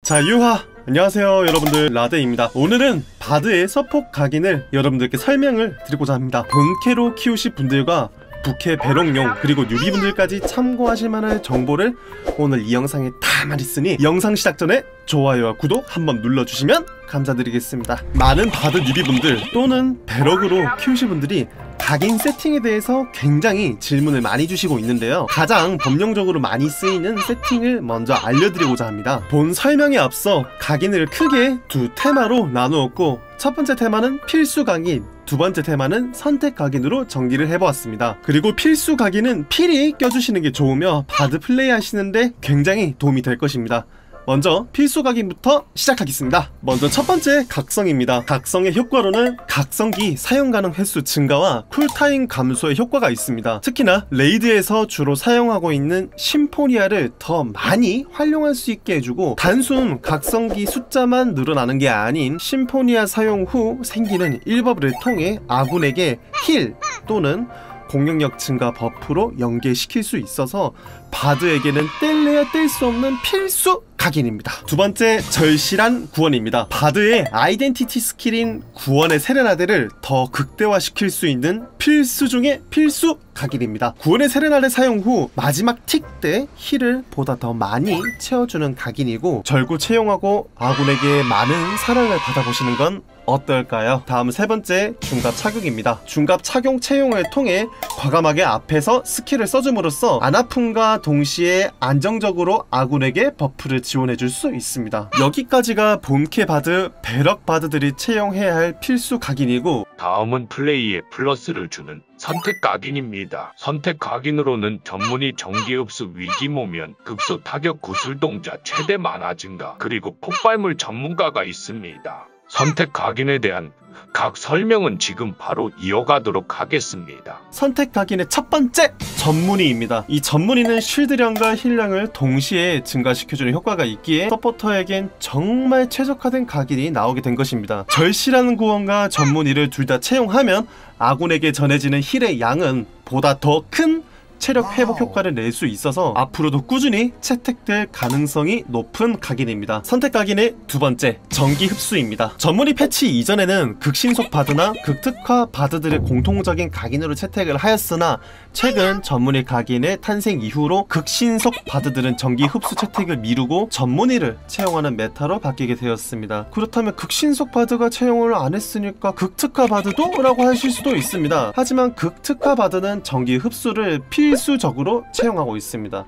자, 유하! 안녕하세요 여러분들, 라데입니다. 오늘은 바드의 서폭 각인을 여러분들께 설명을 드리고자 합니다. 본캐로 키우실 분들과 부캐 배롱용 그리고 뉴비분들까지 참고하실 만한 정보를 오늘 이 영상에 담아있으니 영상 시작 전에 좋아요와 구독 한번 눌러주시면 감사드리겠습니다. 많은 바드 뉴비분들 또는 배럭으로 키우실 분들이 각인 세팅에 대해서 굉장히 질문을 많이 주시고 있는데요. 가장 법령적으로 많이 쓰이는 세팅을 먼저 알려드리고자 합니다. 본 설명에 앞서 각인을 크게 두 테마로 나누었고, 첫 번째 테마는 필수 각인, 두 번째 테마는 선택 각인으로 정리를 해보았습니다. 그리고 필수 각인은 필히 껴주시는 게 좋으며 바드 플레이 하시는데 굉장히 도움이 될 것입니다. 먼저 필수 각인부터 시작하겠습니다. 먼저 첫 번째 각성입니다. 각성의 효과로는 각성기 사용 가능 횟수 증가와 쿨타임 감소의 효과가 있습니다. 특히나 레이드에서 주로 사용하고 있는 심포니아를 더 많이 활용할 수 있게 해주고, 단순 각성기 숫자만 늘어나는 게 아닌 심포니아 사용 후 생기는 1버블을 통해 아군에게 힐 또는 공격력 증가 버프로 연계시킬 수 있어서 바드에게는 뗄래야 뗄 수 없는 필수 각인입니다. 두 번째, 절실한 구원입니다. 바드의 아이덴티티 스킬인 구원의 세레나데를 더 극대화시킬 수 있는 필수 중의 필수 각인입니다. 구원의 세레나데 사용 후 마지막 틱 때 힐을 보다 더 많이 채워주는 각인이고, 절구 채용하고 아군에게 많은 사랑을 받아보시는 건 어떨까요? 다음 세 번째, 중갑 착용입니다. 중갑 착용 채용을 통해 과감하게 앞에서 스킬을 써줌으로써 안 아픔과 동시에 안정적으로 아군에게 버프를 지원해줄 수 있습니다. 여기까지가 본캐 바드, 배럭 바드들이 채용해야 할 필수 각인이고, 다음은 플레이에 플러스를 주는 선택 각인입니다. 선택 각인으로는 전문이 전기 흡수 위기모면, 극소 타격 구슬 동자 최대 만화 증가, 그리고 폭발물 전문가가 있습니다. 선택 각인에 대한 각 설명은 지금 바로 이어가도록 하겠습니다. 선택 각인의 첫 번째, 전문의입니다. 이 전문의는 쉴드량과 힐량을 동시에 증가시켜주는 효과가 있기에 서포터에겐 정말 최적화된 각인이 나오게 된 것입니다. 절실한 구원과 전문의를 둘 다 채용하면 아군에게 전해지는 힐의 양은 보다 더 큰 체력 회복 효과를 낼 수 있어서 앞으로도 꾸준히 채택될 가능성이 높은 각인입니다. 선택 각인의 두 번째, 전기 흡수입니다. 전문의 패치 이전에는 극신속 바드나 극특화 바드들의 공통적인 각인으로 채택을 하였으나, 최근 전문의 각인의 탄생 이후로 극신속 바드들은 전기 흡수 채택을 미루고 전문의를 채용하는 메타로 바뀌게 되었습니다. 그렇다면 극신속 바드가 채용을 안 했으니까 극특화 바드도? 라고 하실 수도 있습니다. 하지만 극특화 바드는 전기 흡수를 필수적으로 채용하고 있습니다.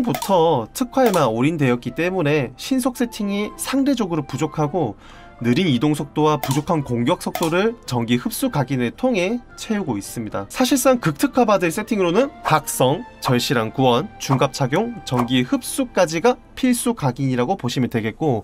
특성부터 특화에만 올인되었기 때문에 신속 세팅이 상대적으로 부족하고, 느린 이동 속도와 부족한 공격 속도를 전기 흡수 각인을 통해 채우고 있습니다. 사실상 극특화 바드의 세팅으로는 각성, 절실한 구원, 중갑 착용, 전기 흡수까지가 필수 각인이라고 보시면 되겠고,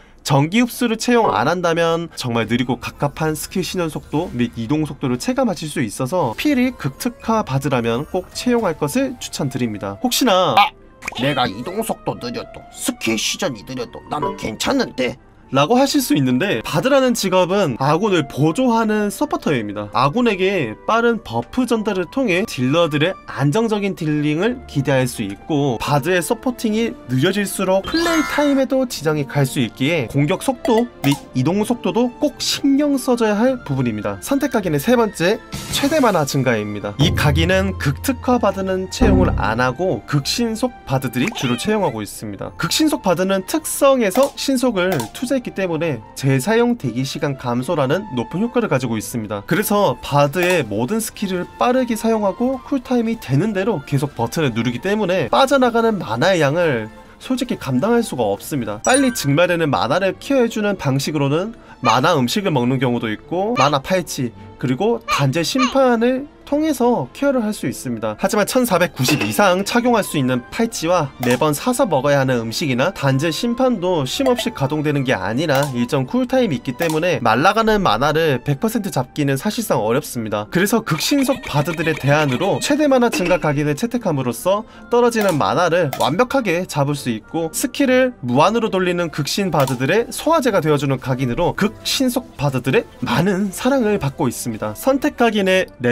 전기 흡수를 채용 안 한다면 정말 느리고 갑갑한 스킬 신현 속도 및 이동 속도를 체감하실 수 있어서 필히 극특화 바드라면 꼭 채용할 것을 추천드립니다. 혹시나 내가 이동 속도 느려도 스킬 시전이 느려도 나는 괜찮은데 라고 하실 수 있는데, 바드라는 직업은 아군을 보조하는 서포터입니다. 아군에게 빠른 버프 전달을 통해 딜러들의 안정적인 딜링을 기대할 수 있고, 바드의 서포팅이 느려질수록 플레이 타임에도 지장이 갈 수 있기에 공격 속도 및 이동 속도도 꼭 신경 써줘야 할 부분입니다. 선택 각인의 세 번째, 최대 만화 증가입니다. 이 각인은 극특화 바드는 채용을 안하고 극신속 바드들이 주로 채용하고 있습니다. 극신속 바드는 특성에서 신속을 투자했기 때문에 재사용 대기시간 감소라는 높은 효과를 가지고 있습니다. 그래서 바드의 모든 스킬을 빠르게 사용하고 쿨타임이 되는 대로 계속 버튼을 누르기 때문에 빠져나가는 만화의 양을 솔직히 감당할 수가 없습니다. 빨리 증발되는 만화를 케어해주는 방식으로는 만화 음식을 먹는 경우도 있고, 만화 팔찌, 그리고 단제 심판을 통해서 케어를 할 수 있습니다. 하지만 1490 이상 착용할 수 있는 팔찌와 매번 사서 먹어야 하는 음식이나 단제 심판도 쉼없이 가동되는 게 아니라 일정 쿨타임이 있기 때문에 말라가는 만화를 100% 잡기는 사실상 어렵습니다. 그래서 극신속 바드들의 대안으로 최대 만화 증가 각인을 채택함으로써 떨어지는 만화를 완벽하게 잡을 수 있고, 스킬을 무한으로 돌리는 극신 바드들의 소화제가 되어주는 각인으로 극신속 바드들의 많은 사랑을 받고 있습니다. 선택 각인의 네 번째,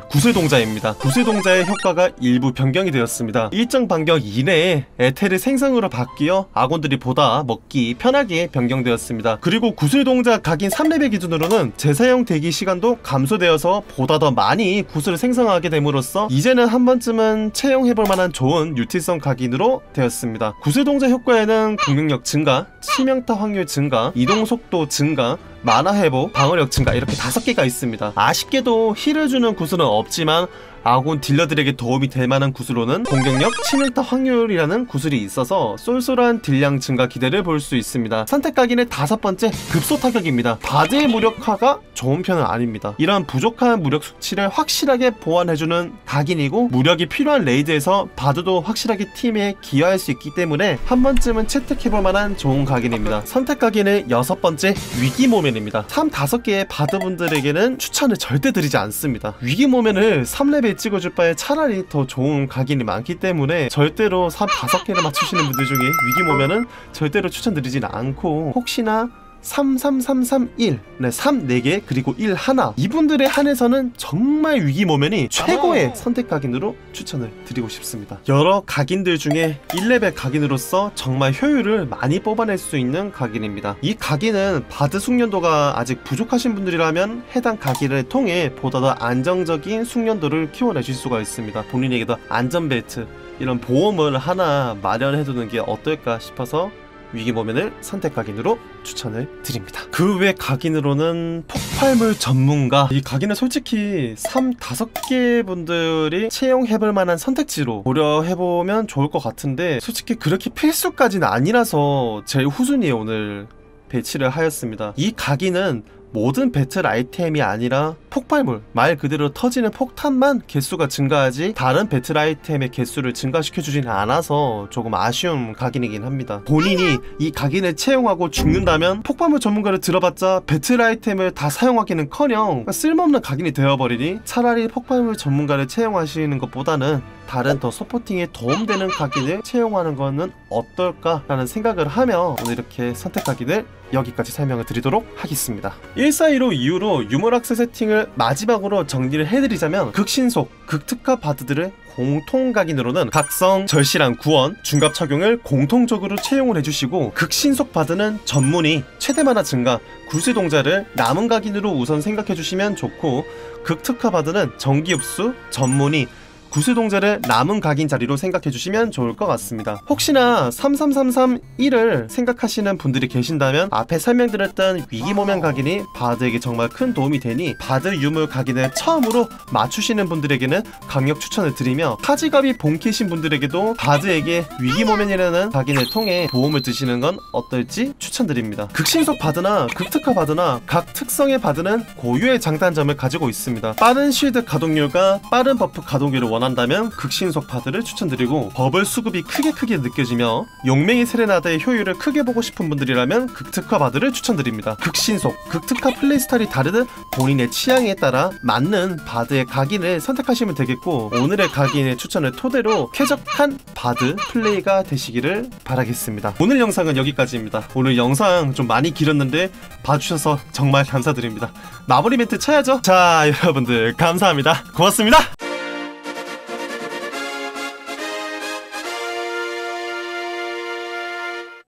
구슬동자입니다. 구슬동자의 효과가 일부 변경이 되었습니다. 일정 반경 이내에 에테르 생성으로 바뀌어 아군들이 보다 먹기 편하게 변경되었습니다. 그리고 구슬동자 각인 3레벨 기준으로는 재사용 대기 시간도 감소되어서 보다 더 많이 구슬을 생성하게 됨으로써 이제는 한 번쯤은 채용해볼 만한 좋은 유틸성 각인으로 되었습니다. 구슬동자 효과에는 공격력 증가, 치명타 확률 증가, 이동속도 증가, 만화 회복, 방어력 증가 이렇게 5개가 있습니다. 아쉽게도 힐을 주는 구슬은 없지만 아군 딜러들에게 도움이 될 만한 구슬로는 공격력, 치명타 확률이라는 구슬이 있어서 쏠쏠한 딜량 증가 기대를 볼 수 있습니다. 선택 각인의 5번째, 급소 타격입니다. 바드의 무력화가 좋은 편은 아닙니다. 이런 부족한 무력 수치를 확실하게 보완해주는 각인이고 무력이 필요한 레이드에서 바드도 확실하게 팀에 기여할 수 있기 때문에 한 번쯤은 채택해볼 만한 좋은 각인입니다. 선택 각인의 6번째, 위기모멘입니다. 5개의 바드분들에게는 추천을 절대 드리지 않습니다. 위기모멘을 3레벨 찍어줄 바에 차라리 더 좋은 각인이 많기 때문에 절대로 5개를 맞추시는 분들 중에 위기모면은 절대로 추천드리진 않고, 혹시나 33331, 네, 3 4개 그리고 1 하나, 이분들에 한해서는 정말 위기모면이 최고의 선택 각인으로 추천을 드리고 싶습니다. 여러 각인들 중에 1레벨 각인으로서 정말 효율을 많이 뽑아낼 수 있는 각인입니다. 이 각인은 바드 숙련도가 아직 부족하신 분들이라면 해당 각인을 통해 보다 더 안정적인 숙련도를 키워내실 수가 있습니다. 본인에게 더 안전벨트, 이런 보험을 하나 마련해두는 게 어떨까 싶어서 위기모멘을 선택 각인으로 추천을 드립니다. 그 외 각인으로는 폭발물 전문가, 이 각인은 솔직히 5개 분들이 채용해볼 만한 선택지로 고려해보면 좋을 것 같은데 솔직히 그렇게 필수까지는 아니라서 제일 후순위에 오늘 배치를 하였습니다. 이 각인은 모든 배틀 아이템이 아니라 폭발물, 말 그대로 터지는 폭탄만 개수가 증가하지 다른 배틀 아이템의 개수를 증가시켜주지는 않아서 조금 아쉬운 각인이긴 합니다. 본인이 이 각인을 채용하고 죽는다면 폭발물 전문가를 들어봤자 배틀 아이템을 다 사용하기는커녕 쓸모없는 각인이 되어버리니 차라리 폭발물 전문가를 채용하시는 것보다는 다른 더 서포팅에 도움되는 각인을 채용하는 거는 어떨까라는 생각을 하며 오늘 이렇게 선택 각인을 여기까지 설명을 드리도록 하겠습니다. 1415 이후로 유물학세 세팅을 마지막으로 정리를 해드리자면 극신속, 극특화 바드들을 공통 각인으로는 각성, 절실한 구원, 중갑 착용을 공통적으로 채용을 해주시고, 극신속 바드는 전문이, 최대 만화 증가, 구슬 동자를 남은 각인으로 우선 생각해주시면 좋고, 극특화 바드는 전기 흡수, 전문이, 구슬 동자를 남은 각인 자리로 생각해주시면 좋을 것 같습니다. 혹시나 33331을 생각하시는 분들이 계신다면 앞에 설명드렸던 위기모면 각인이 바드에게 정말 큰 도움이 되니 바드 유물 각인을 처음으로 맞추시는 분들에게는 강력 추천을 드리며, 카지갑이 본캐신 분들에게도 바드에게 위기모면이라는 각인을 통해 도움을 드시는 건 어떨지 추천드립니다. 극신속 바드나 극특화 바드나 각 특성의 바드는 고유의 장단점을 가지고 있습니다. 빠른 쉴드 가동률과 빠른 버프 가동률을 원한다면 극신속 바드를 추천드리고, 버블 수급이 크게 느껴지며 용맹이 세레나데의 효율을 크게 보고 싶은 분들이라면 극특화 바드를 추천드립니다. 극신속, 극특화 플레이 스타일이 다르듯 본인의 취향에 따라 맞는 바드의 각인을 선택하시면 되겠고, 오늘의 각인의 추천을 토대로 쾌적한 바드 플레이가 되시기를 바라겠습니다. 오늘 영상은 여기까지입니다. 오늘 영상 좀 많이 길었는데 봐주셔서 정말 감사드립니다. 마무리 멘트 쳐야죠. 자, 여러분들 감사합니다. 고맙습니다.